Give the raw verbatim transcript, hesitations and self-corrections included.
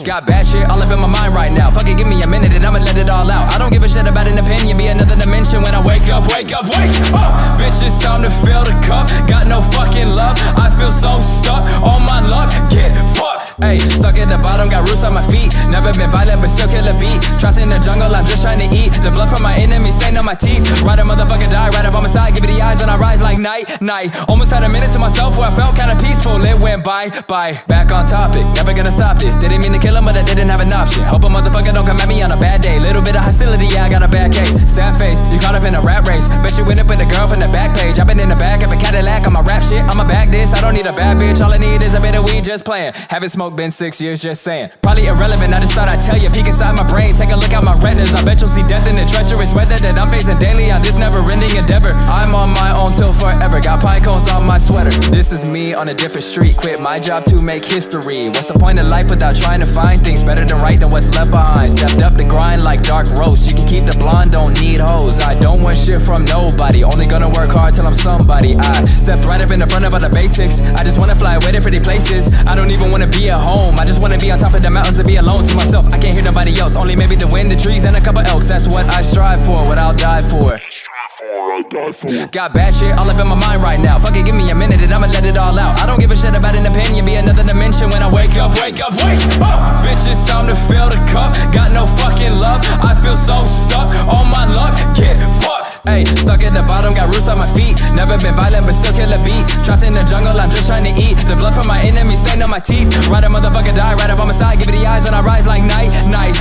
Got bad shit all up in my mind right now. Fuck it, give me a minute and I'ma let it all out. I don't give a shit about an opinion, be another dimension when I wake up, wake up, wake up. Bitch, it's time to fill the cup. Got no fucking love, I feel so stuck. All my luck, get fucked. Ayy, stuck at the bottom, got roots on my feet. Never been violent, but still kill a beat. Trapped in the jungle, I'm just trying to eat. The blood from my enemies stained on my teeth. Ride a motherfucker die, right up on my side. Give it the eyes and I rise like night, night. Almost had a minute to myself where I felt kinda peaceful. It went by, by. Back on topic, never gonna stop this. Didn't mean to kill him, but I didn't have an option. Hope a motherfucker don't come at me on a bad day. Little bit of hostility, yeah, I got a bad case. Sad face, you caught up in a rat race. Bet you went up with a girl from the back page. I've been in the back of a Cadillac on my rap shit. I'ma back this, I don't need a bad bitch. All I need is a bit of weed, just playing. Haven't smoked, been six years, just saying. Probably irrelevant, I just thought I'd tell you. Peek inside my brain, take a look at my retinas. I bet you'll see death in the treacherous weather that I'm facing daily on this never-ending endeavor. I'm on my own till forever, got pine cones on my sweater. This is me on a different street, quit my job to make history. What's the point of life without trying to find things better than right than what's left behind? Stepped up the grind like dark roast. You can keep the blonde, don't need hoes. I don't want shit from nobody, only gonna work hard till I'm somebody. I stepped right up in the front of all the basics. I just wanna fly away to pretty places. I don't even wanna be at home, I just wanna be on top of the mountains and be alone to myself. I can't hear nobody else, only maybe the wind, the trees, and a couple elks. That's what I strive for, what I'll die for. Got bad shit all up in my mind right now. Fuck it, give me a minute and I'ma let it all out. I don't give a shit about an opinion, be another dimension when I wake up, wake up, wake up. Bitch, it's time to fill the cup. Got no fucking love, I feel so stuck. All my luck, get fucked. Ayy, stuck at the bottom, got roots on my feet. Never been violent, but still kill a beat. Trapped in the jungle, I'm just trying to eat. The blood from my enemies stained on my teeth. Ride a motherfucker die, right up on my side. Give it the eyes and I rise like night, night.